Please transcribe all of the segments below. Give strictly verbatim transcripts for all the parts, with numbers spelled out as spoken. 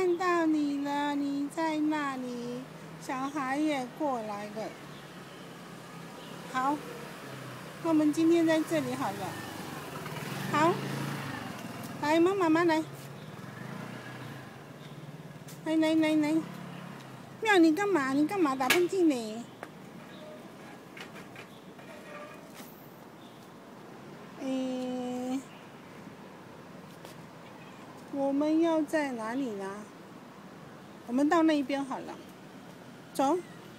看到你了，你在那里，小孩也过来了。好，那我们今天在这里好了。好，来，妈妈妈来，来来来来，妙，你干嘛？你干嘛打喷嚏呢？诶，我们要在哪里呢？我们到那一边好了，走。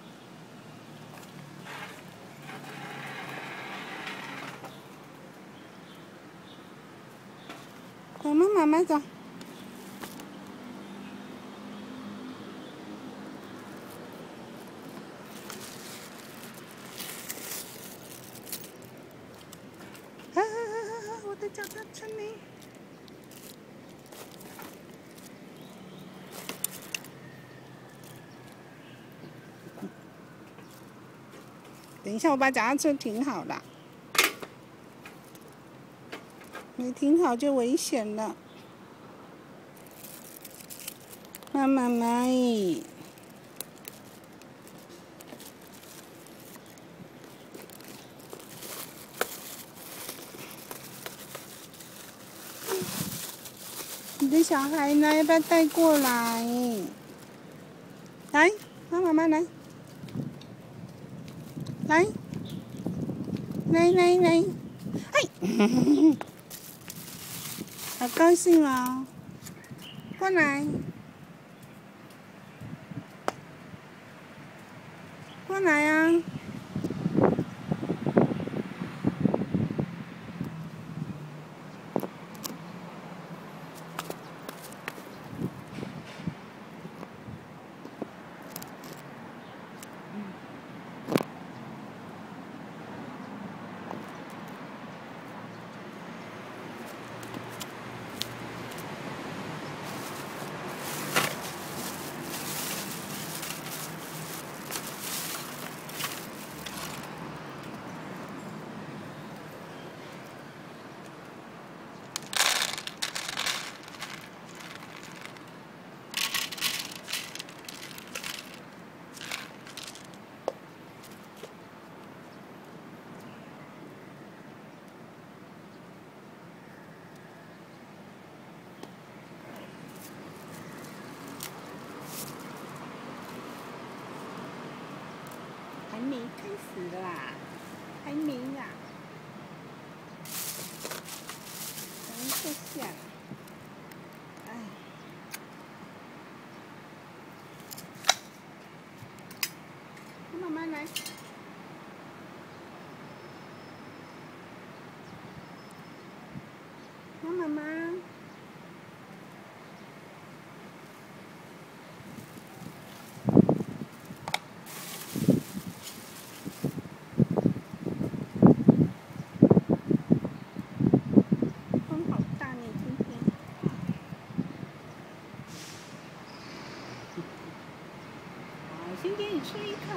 我们慢慢走。哈哈哈哈！我的脚踏车呢？等一下，我把脚踏车停好了。没停好就危险了。妈妈妈，你的小孩呢？要不要带过来？来，妈妈妈来，来，来来来，哎，好高兴哦！过来，过来啊！还没开始啦，还没啦，等一下，哎，慢慢来，妈妈妈。先给你吃一口。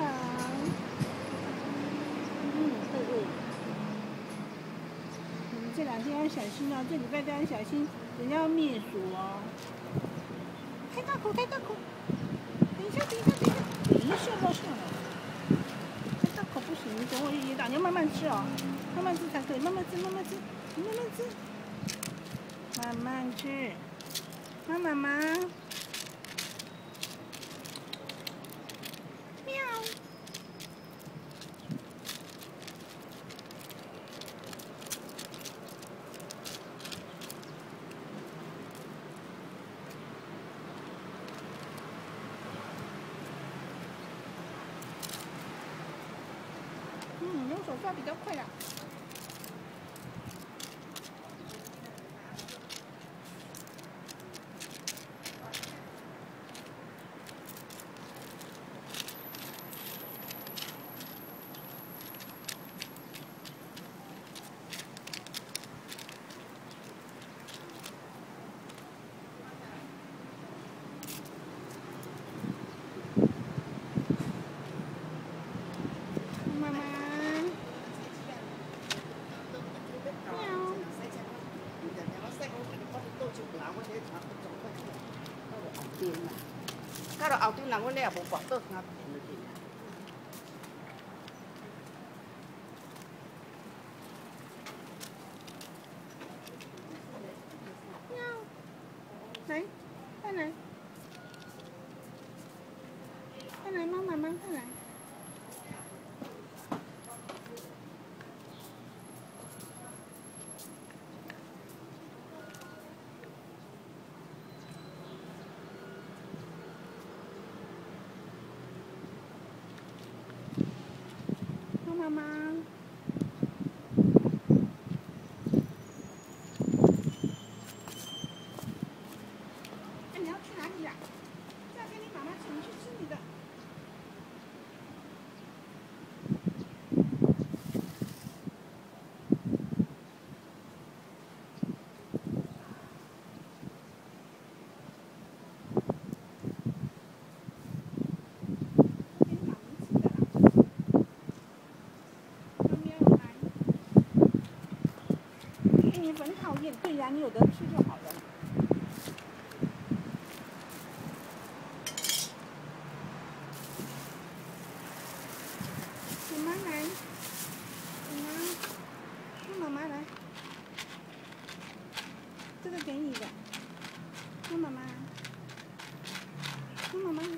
嗯，对对。你这两天要小心哦，这礼拜都要小心，人家要灭鼠哦。开大口，开大口。等一下，等一下，等一下，等一下，到上了。开大口不行，你等我噎到，你要慢慢吃哦，慢慢吃才可以，慢慢吃，慢慢吃，你慢慢吃，慢慢吃。妈妈妈。嗯，用手抓比较快啦。妈妈。 电啦。到了后头，若阮咧也无挂倒哪电就电啦。喵，来，快来，快来，猫妈妈，快来。 妈妈，哎，你要去哪里呀？要跟你妈妈请你去吃你的。给你妈咪吃的啦。妈咪要来。你很讨厌，对呀，你有得吃就好了。妈妈来，妈妈，让妈妈来，这个给你的，让妈妈，让妈妈。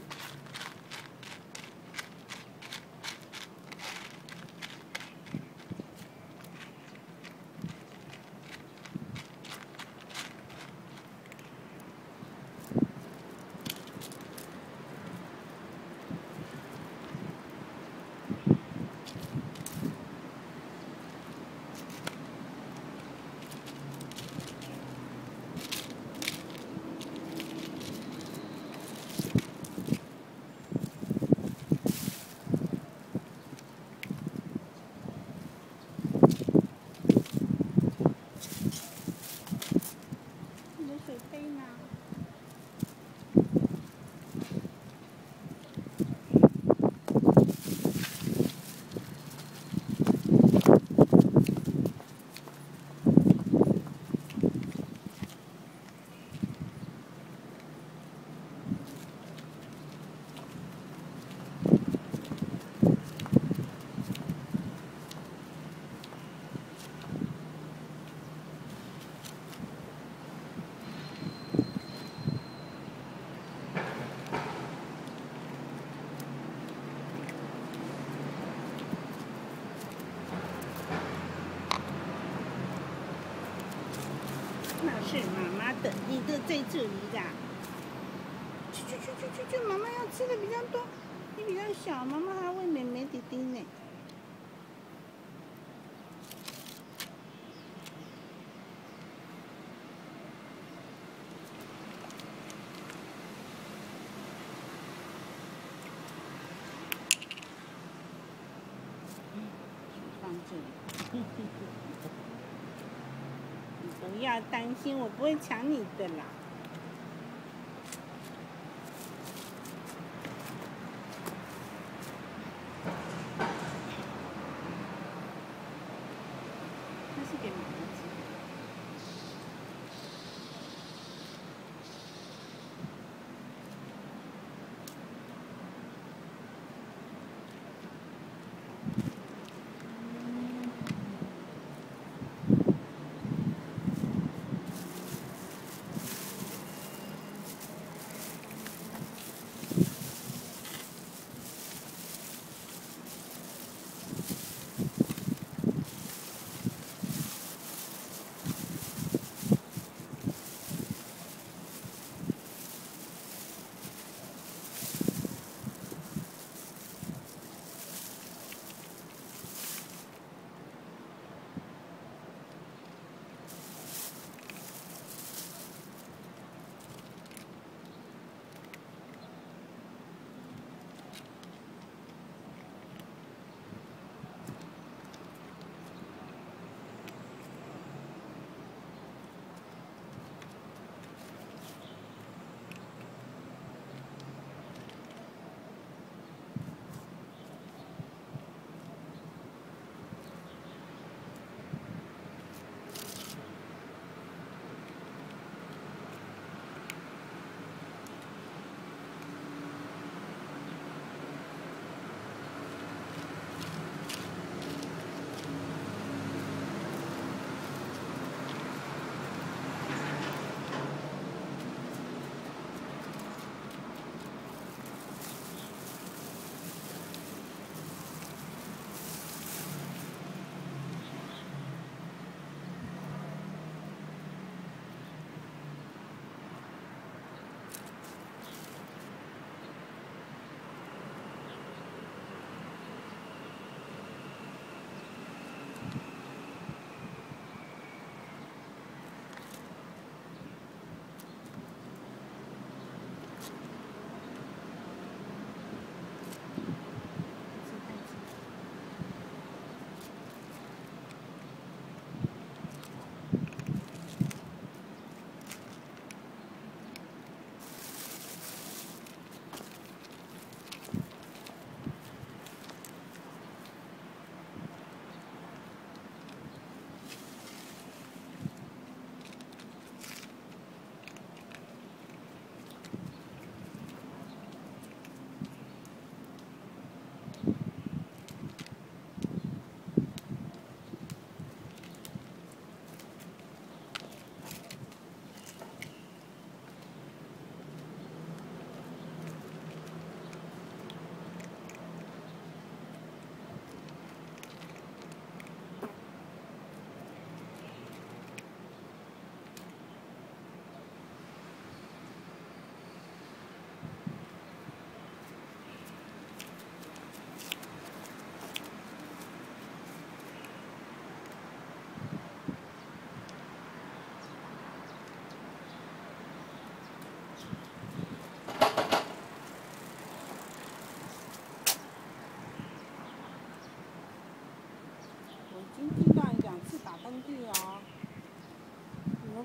水杯呢？那是妈妈的，你的在这里啦。去去去去去去，妈妈要吃的比较多，你比较小，妈妈还要喂妹妹弟弟呢。放这里。你不要担心，我不会抢你的啦。那是给妈妈吃的。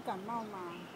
感冒吗？